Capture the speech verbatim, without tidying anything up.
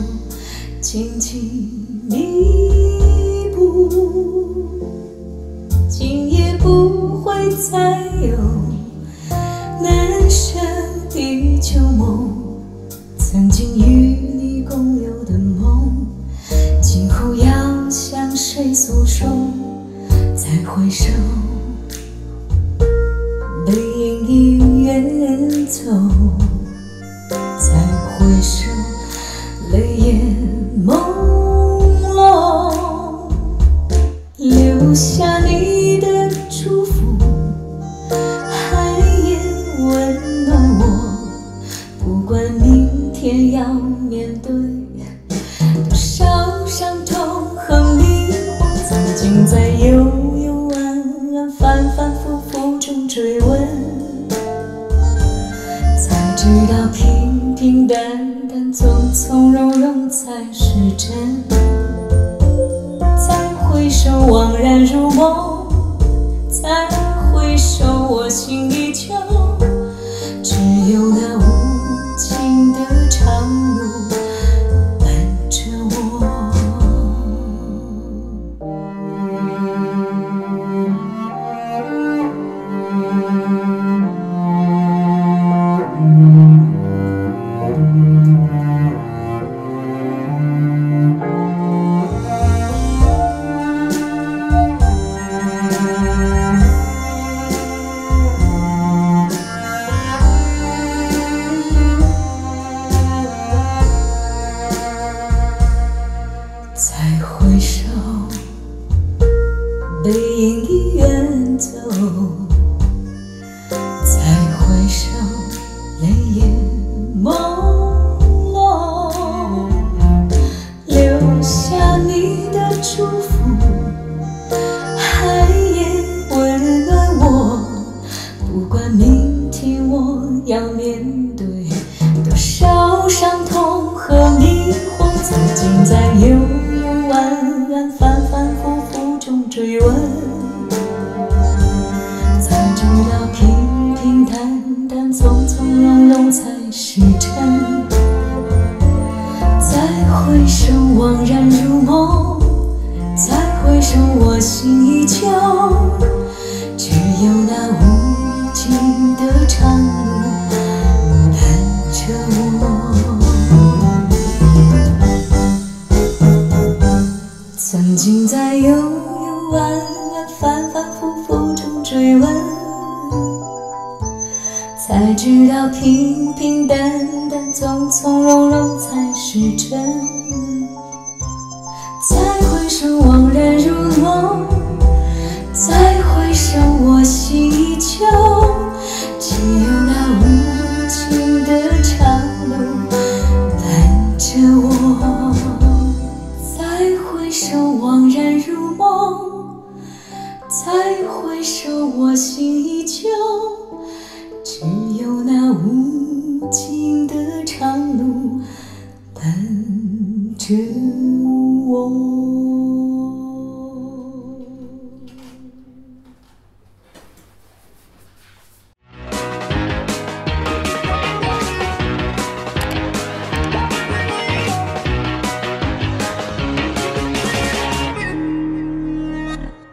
紧紧弥补，今夜不会再有难舍的旧梦，曾经与你共有的梦，今后要向谁诉说？再回首，背影已远走，再回首，泪眼朦胧，留下你的祝福，寒夜温暖我。不管明天要面对多少伤痛和迷惑，曾经在幽幽暗暗、反反复复中追问，才知道平平淡淡、从从容容才是真。再回首，惘然如梦；再回首，我心依旧。只有那无尽的长路伴着我。再回首，背影已远走；再回首，泪眼朦胧，留下你的祝福，寒夜温暖我。不管明天我要面对多少伤痛和迷惑，曾经在幽暗暗、反反复复中追问，才知道平平淡淡、从从容容才是真。再回首，惘然如梦；再回首，我心依旧。只有那无尽的长路伴着我。曾经在幽幽暗暗、反反复复中追问，才知道平平淡淡、从从容容才是真。再回首，惘然如梦；再回首，我心依旧。只有那无尽的长路伴着我。再回首，惘然如梦；再回首，我心依旧。